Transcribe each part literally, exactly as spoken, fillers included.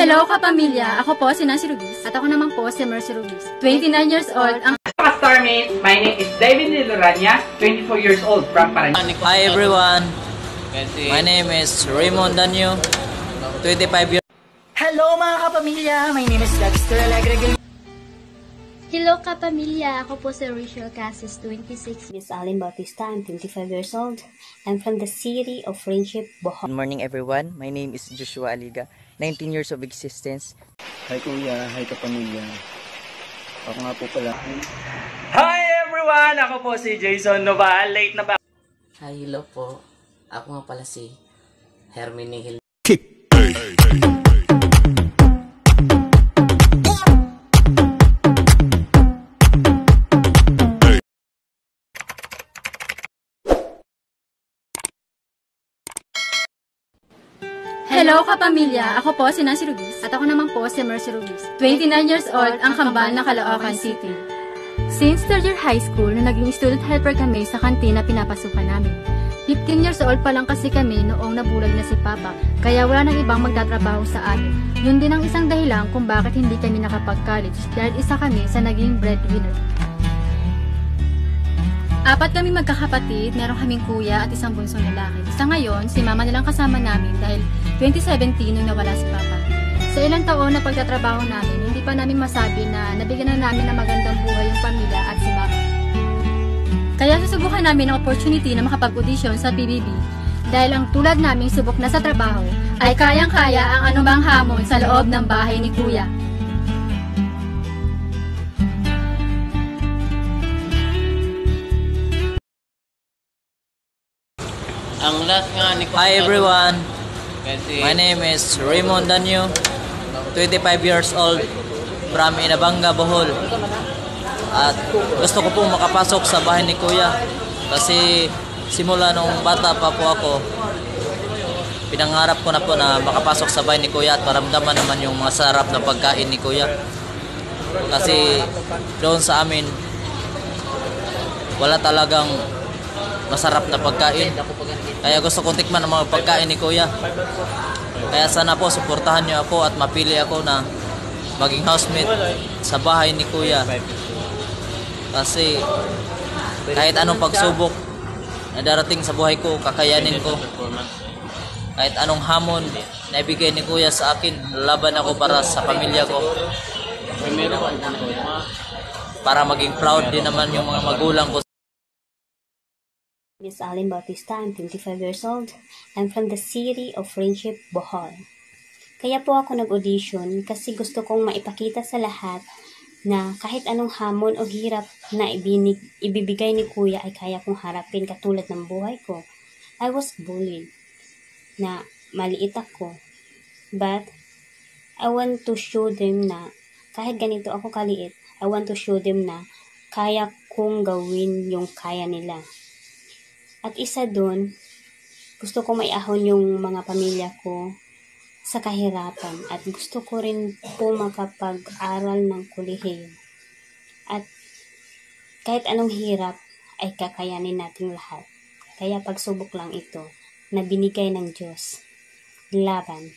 Hello kapamilya! Ako po si Nancy Rubis. At ako naman po si Mercy Rubis. twenty-nine years old. Ang Starmate, my name is David Lilorania, twenty-four years old from Paranaque. Hi everyone, my name is Raymond Danyo, twenty-five years. Hello mga kapamilya, my name is Dexter Alegre. Hello kapamilya, ako po si Rachel Casis, twenty-six. Miss Alin Bautista, I'm twenty-five years old. I'm from the city of Friendship, Bohol. Good morning everyone, my name is Joshua Aliga, nineteen years of existence. Hi kuya, hi kapamilya. Ako nga po pala. Hi everyone, ako po si Jason Noval, late na ba? Hi, hello po. Ako nga pala si Hermine Hill. Hello kapamilya! Ako po si Nancy Rubis. At ako naman po si Mercy Rubis. twenty-nine years old, ang kambal ng Caloocan City. Since third year high school, na naging student helper kami sa kantina pinapasukan namin. fifteen years old pa lang kasi kami noong nabulag na si Papa, kaya wala nang ibang magtatrabaho sa amin. Yun din ang isang dahilan kung bakit hindi kami nakapag-college dahil isa kami sa naging breadwinner. Apat kami magkakapatid, meron kaming kuya at isang bunsong lalaki. Sa ngayon, si mama nilang kasama namin dahil twenty seventeen nung nawala si Papa. Sa ilang taon na pagtatrabaho namin, hindi pa namin masabi na nabigyan na namin ng magandang buhay yung pamilya at si mama. Kaya susubukan namin ang opportunity na makapag-audition sa P B B dahil ang tulad naming subok na sa trabaho ay kayang-kaya ang anumang hamon sa loob ng bahay ni kuya. Ang last nga ni Hi everyone, my name is Raymond Danyo, twenty-five years old, from Inabanga, Bohol. At gusto ko pong makapasok sa bahay ni Kuya kasi simula nung bata pa po ako, pinangarap ko na po na makapasok sa bahay ni Kuya at maramdaman naman yung mga sarap na pagkain ni Kuya. Kasi doon sa amin, wala talagang masarap na pagkain. Kaya gusto kong tikman ang mga pagkain ni Kuya. Kaya sana po suportahan niyo ako at mapili ako na maging housemate sa bahay ni Kuya. Kasi kahit anong pagsubok na darating sa buhay ko, kakayanin ko. Kahit anong hamon na ibigay ni Kuya sa akin, laban ako para sa pamilya ko. Para maging proud din naman yung mga magulang ko. Miss Alin Bautista, I'm twenty-five years old. I'm from the city of Friendship, Bohol. Kaya po ako nag-audition kasi gusto kong maipakita sa lahat na kahit anong hamon o hirap na ibinig, ibibigay ni Kuya ay kaya kong harapin katulad ng buhay ko. I was bullied na maliit ako. But I want to show them na kahit ganito ako kaliit, I want to show them na kaya kong gawin yung kaya nila. At isa doon, gusto ko maiahon yung mga pamilya ko sa kahirapan at gusto ko rin po makapag-aral ng kolehiyo. At kahit anong hirap ay kakayanin natin lahat. Kaya pagsubok lang ito na binigay ng Diyos. Laban.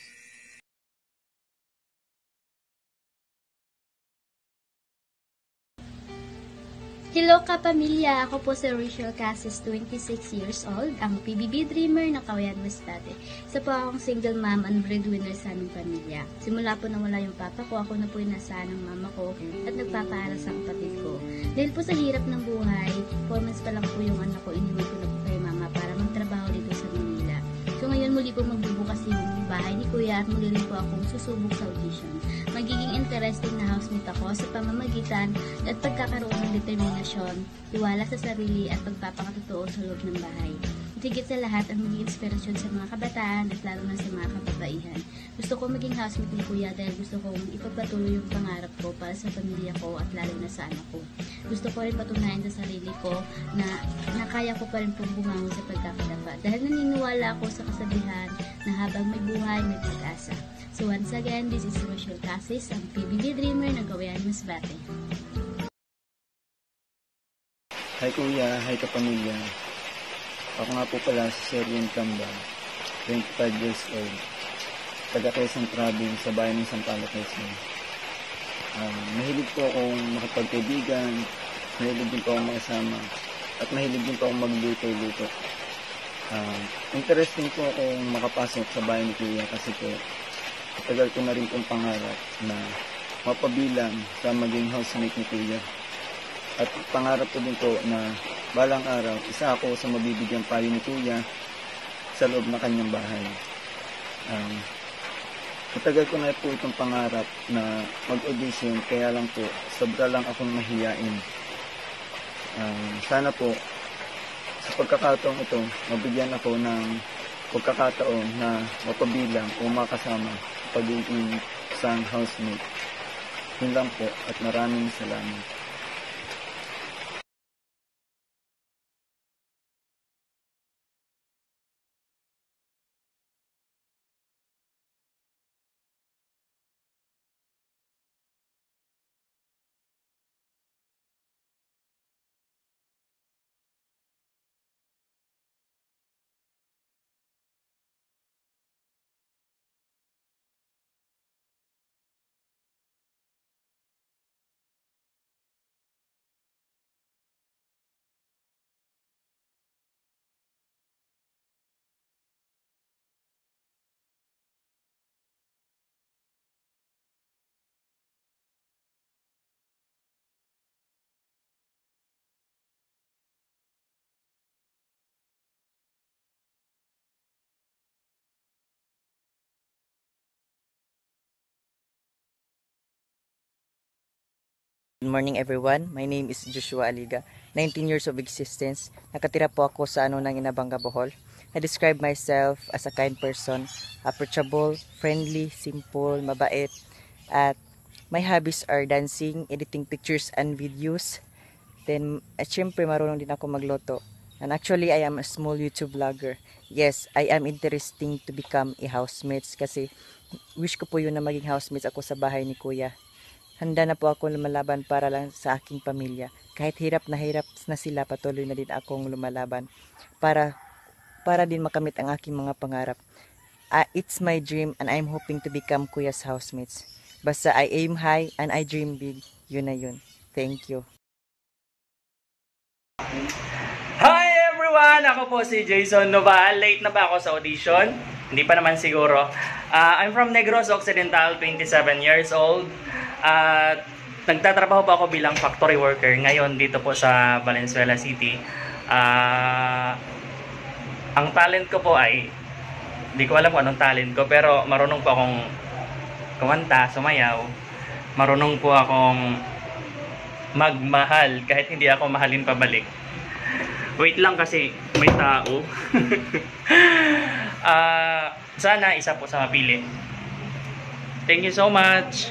Hello kapamilya, ako po si Rachel Casis, twenty-six years old, ang P B B dreamer ng Cauayan, Masbate. Isa po akong single mom and breadwinner sa aming pamilya. Simula po na wala yung papa ko, ako na po yung nasaan ng mama ko at nagpapaaral sa kapatid ko. Dahil po sa hirap ng buhay, four months pa lang po yung anak ko, iniwan ko na po kay mama para magtrabaho dito sa Manila. So ngayon muli po magbubukas yung bahay ni Kuya at muli rin po akong susubok sa audition. Magiging interesting na housemate ako sa pamamagitan at pagkakaroon ng determinasyon, tiwala sa sarili at pagpapakatotoo sa loob ng bahay. At higit sa lahat ang maging inspirasyon sa mga kabataan at lalo na sa mga kababaihan. Gusto ko maging housemate ni Kuya dahil gusto kong ipagpatuloy yung pangarap ko para sa pamilya ko at lalo na sa anak ko. Gusto ko rin patunayan sa sarili ko na, na kaya ko pa rin pong bumangon sa pagkakadapa dahil naniniwala ako sa kasabihan na habang may buhay, may pag-asa. So once again, this is Rachel Casis, ang P B B dreamer ng Cauayan, Masbate. Hi kuya, hi kapamilya. Ako nga po pala si Sergeant Kamba, twenty-five years old. taga Quezon Province sa bayan ng Sampaloc, Quezon. Um, mahilig po akong makapagkaibigan, mahilig din po akong makasama, at mahilig din po akong magluto-luto. Um, interesting po akong makapasok sa bayan ni Kuya kasi po matagal ko na rin pong pangarap na mapabilang sa maging housemate ni Kuya. At pangarap ko din po na balang araw, isa ako sa mabibigyan payo ni Kuya sa loob ng kanyang bahay. Um, matagal ko na po itong pangarap na mag-audition, kaya lang po, sobra lang akong mahiyain. Um, sana po, sa pagkakataong ito, mabigyan ako ng pagkakataon na mapabilang o makasama pagiging isang housemate. Yun lang po at maraming salamat. Good morning everyone, my name is Joshua Aliga, nineteen years of existence. Nakatira po ako sa ano ng Inabanga, Bohol. I describe myself as a kind person, approachable, friendly, simple, mabait, at my hobbies are dancing, editing pictures and videos. Then, at syempre marunong din ako magluto. And actually, I am a small YouTube vlogger. Yes, I am interesting to become a housemates kasi wish ko po yun na maging housemates ako sa bahay ni Kuya. Handa na po ako lumalaban para lang sa aking pamilya. Kahit hirap na hirap na sila, patuloy na din akong lumalaban para para din makamit ang aking mga pangarap. Uh, it's my dream and I'm hoping to become Kuya's housemates. Basta I aim high and I dream big. Yun na yun. Thank you. Hi everyone! Ako po si Jason Noval. Late na ba ako sa audition? Hindi pa naman siguro. Uh, I'm from Negros Occidental, twenty-seven years old. At uh, nagtatrabaho po ako bilang factory worker ngayon dito po sa Valenzuela City. Uh, ang talent ko po ay, hindi ko alam kung anong talent ko, pero marunong po akong kumanta, sumayaw. Marunong po akong magmahal kahit hindi ako mahalin pabalik. Wait lang kasi may tao. uh, sana isa po sa mapili. Thank you so much.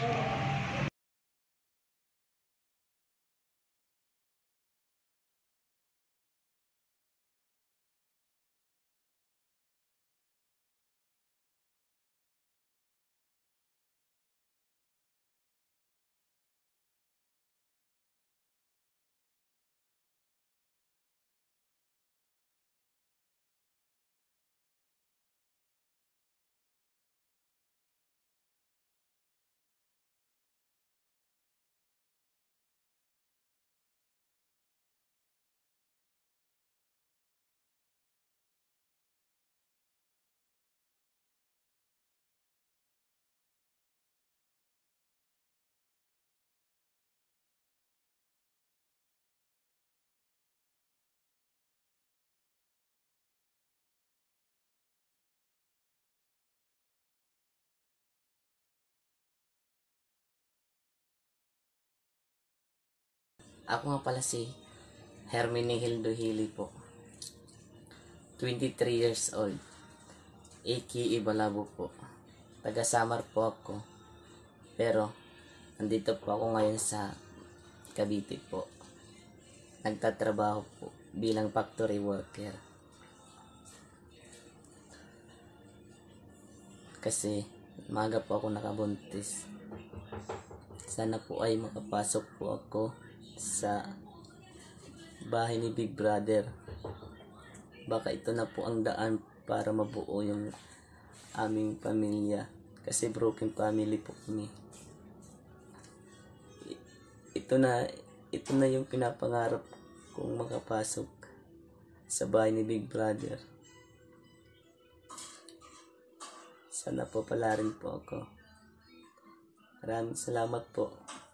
Ako nga pala si Hermenegildo Hili po. twenty-three years old. A K A Balabo po. Taga Samar po ako. Pero, nandito po ako ngayon sa Cavite po. Nagtatrabaho po bilang factory worker. Kasi, maga po ako nakabuntis. Sana po ay makapasok po ako sa bahay ni Big Brother. Baka ito na po ang daan para mabuo yung aming pamilya. Kasi broken family po kami. I- Ito na, ito na yung pinapangarap kong makapasok sa bahay ni Big Brother. Sana po pala rin po ako. Maraming salamat po.